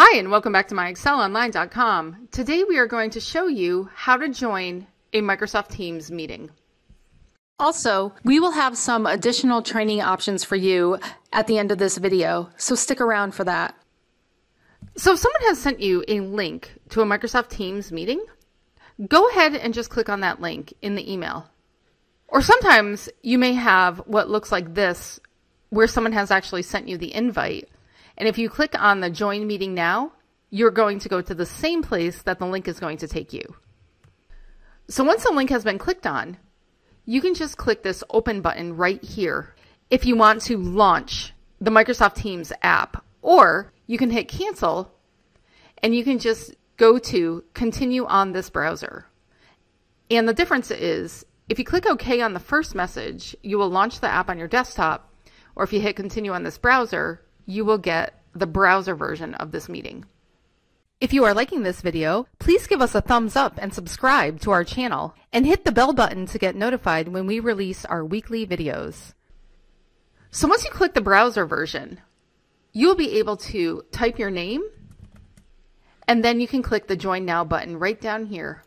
Hi, and welcome back to MyExcelOnline.com. Today we are going to show you how to join a Microsoft Teams meeting. Also, we will have some additional training options for you at the end of this video, so stick around for that. So if someone has sent you a link to a Microsoft Teams meeting, go ahead and just click on that link in the email. Or sometimes you may have what looks like this, where someone has actually sent you the invite. And if you click on the Join Meeting Now, you're going to go to the same place that the link is going to take you. So once the link has been clicked on, you can just click this Open button right here if you want to launch the Microsoft Teams app. Or you can hit Cancel, and you can just go to Continue on this browser. And the difference is, if you click OK on the first message, you will launch the app on your desktop. Or if you hit Continue on this browser, you will get the browser version of this meeting. If you are liking this video, please give us a thumbs up and subscribe to our channel, and hit the bell button to get notified when we release our weekly videos. So once you click the browser version, you'll be able to type your name, and then you can click the Join Now button right down here,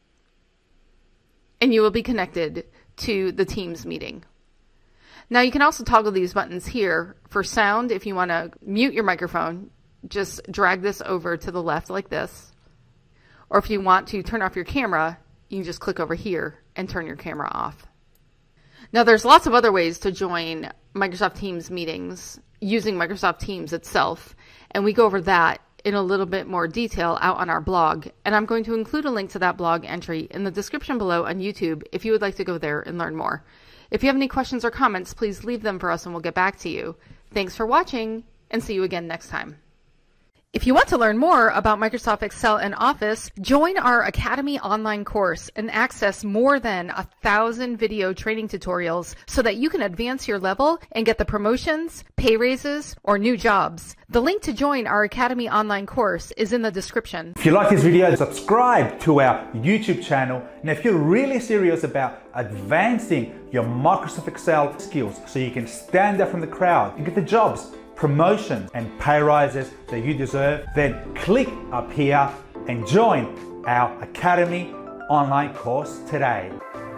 and you will be connected to the Teams meeting. Now you can also toggle these buttons here for sound. If you want to mute your microphone, just drag this over to the left like this. Or if you want to turn off your camera, you can just click over here and turn your camera off. Now there's lots of other ways to join Microsoft Teams meetings using Microsoft Teams itself, and we go over that in a little bit more detail out on our blog, and I'm going to include a link to that blog entry in the description below on YouTube if you would like to go there and learn more. If you have any questions or comments, please leave them for us and we'll get back to you. Thanks for watching, and see you again next time. If you want to learn more about Microsoft Excel and Office, join our Academy online course and access more than 1,000 video training tutorials so that you can advance your level and get the promotions, pay raises, or new jobs. The link to join our Academy online course is in the description. If you like this video, subscribe to our YouTube channel. And if you're really serious about advancing your Microsoft Excel skills so you can stand out from the crowd and get the jobs, promotions and pay rises that you deserve, then click up here and join our Academy online course today.